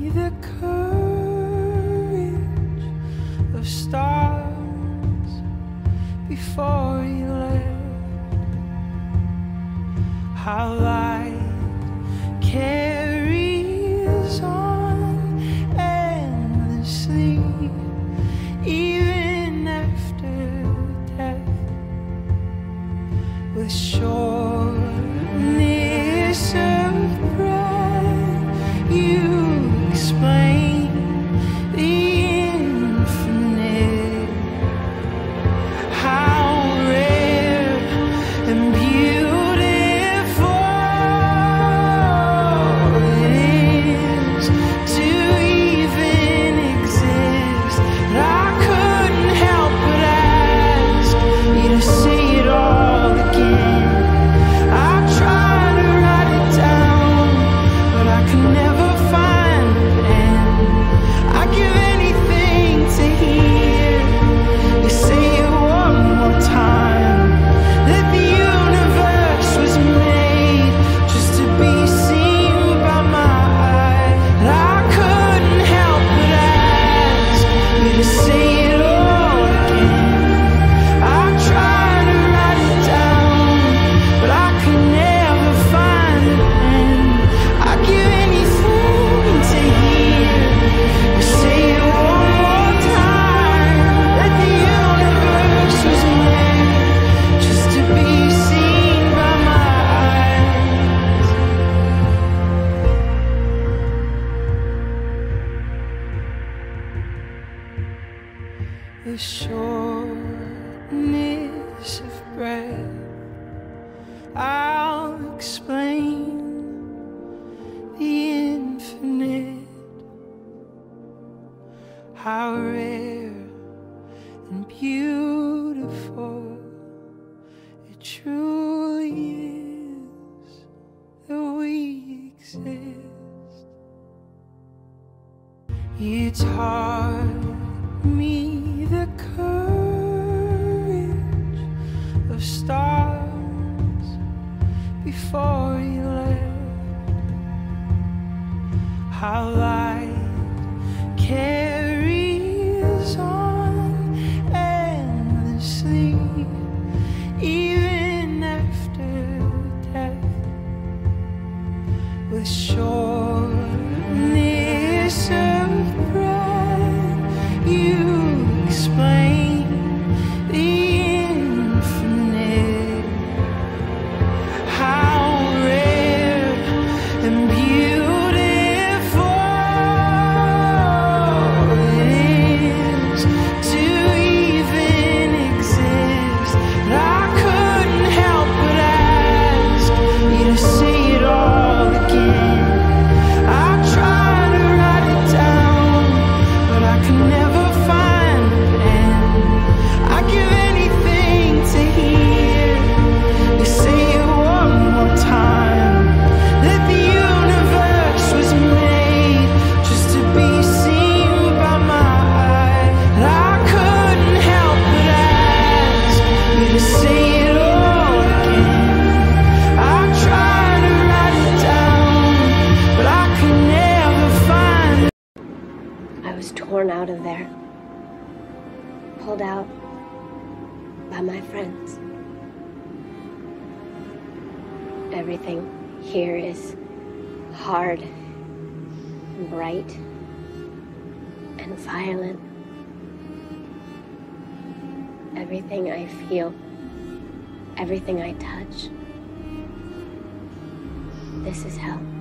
the courage of stars before you left. How light carries on endlessly, even after death, with sureness of breath. You explain the infinite, how rare and beautiful it is to even exist. But I couldn't help but ask you to say it all again. I tried to write it down, but I could never find an end. I'd give anything to hear you say it one more time, that the universe was made just to be seen by my eye. And I couldn't help but ask you to say it all again. I tried to write it down, but I could never find an end. I'd give anything to hear you say it one more time, that the universe was made just to be seen by my eyes. The shortness of breath, I'll explain the infinite, how rare and beautiful it truly is that we exist. You taught me the courage of stars before you left, how light carries on endlessly, even after death, with sureness of breath. You explain the infinite, how rare and beautiful it is to even exist. But I couldn't help but ask you to say it all again. I tried to write it down, but I could never find an end. I'd give anything to hear you say it one more time, that the universe was made just to be seen by my eye. And I couldn't help but ask you to say it all again. I tried to write it down, but I could never find it. I was torn out of there, pulled out by my friends. Everything here is hard and bright and violent. Everything I feel, everything I touch, this is hell.